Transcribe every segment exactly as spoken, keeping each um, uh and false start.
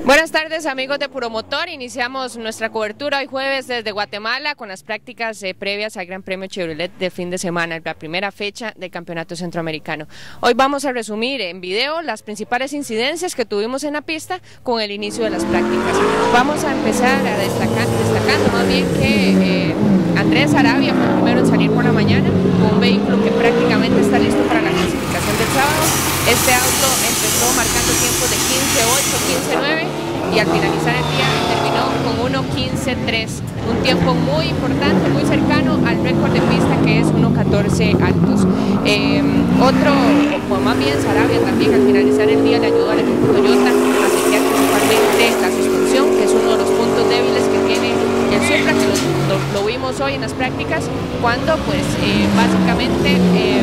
Buenas tardes, amigos de Puro Motor. Iniciamos nuestra cobertura hoy jueves desde Guatemala con las prácticas eh, previas al Gran Premio Chevrolet de fin de semana, la primera fecha del Campeonato Centroamericano. Hoy vamos a resumir en video las principales incidencias que tuvimos en la pista con el inicio de las prácticas. Vamos a empezar a destacar, destacando más bien que eh, Andrés Arabia fue el primero en salir por la mañana con un vehículo que prácticamente está listo para la clasificación del sábado. Este auto empezó marcando tiempos de quince ocho, quince nueve y al finalizar el día terminó con uno quince tres, un tiempo muy importante, muy cercano al récord de pista que es uno catorce altos. Eh, otro, o más bien Sarabia también al finalizar el día le ayudó al equipo Toyota a setear principalmente la suspensión, que es uno de los puntos débiles que tiene el Supra, que lo, lo, lo vimos hoy en las prácticas, cuando pues eh, básicamente eh,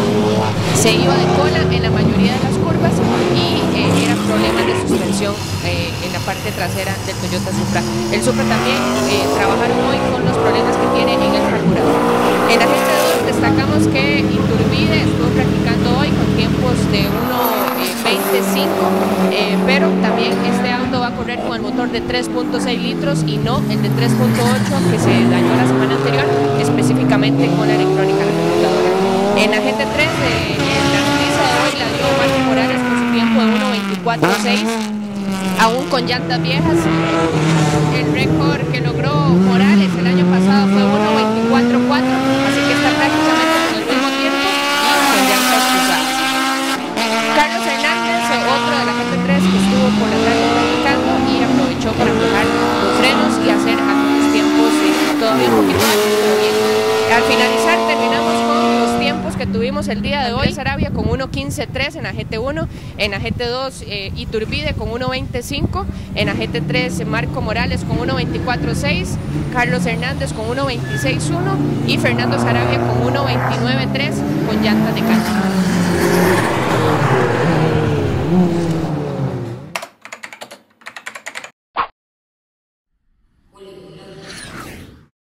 se iba de cola en la mayoría de las curvas y eh, eran problemas de suspensión eh, en la parte trasera del Toyota Supra. El Supra también eh, trabajaron hoy con los problemas que tiene en el carburador. En la G T dos destacamos que Iturbide estuvo practicando hoy con tiempos de uno veinticinco, eh, pero también este auto va a correr con el motor de tres punto seis litros y no el de tres punto ocho que se dañó la semana anterior, específicamente con la electrónica de la computadora. En la G T tres de la noticia de hoy la dio Marco Morales con su tiempo de uno veinticuatro seis, aún con llantas viejas. El récord que logró Morales el año pasado fue uno veinticuatro cuatro, así que está prácticamente con el mismo tiempo y con llantas usadas. Carlos Hernández, otro de la G T tres que estuvo por la tarde practicando y aprovechó para empujar los frenos y hacer algunos tiempos eh, todavía un poquito más, pero bien. Al finalizar terminamos con los tiempos que tuvimos el día de hoy. Sarabia con uno quince tres en la G T uno, en la G T dos eh, Iturbide con uno veinticinco, en la G T tres Marco Morales con uno veinticuatro seis, Carlos Hernández con uno veintiséis uno y Fernando Sarabia con uno veintinueve tres con llantas de cancha.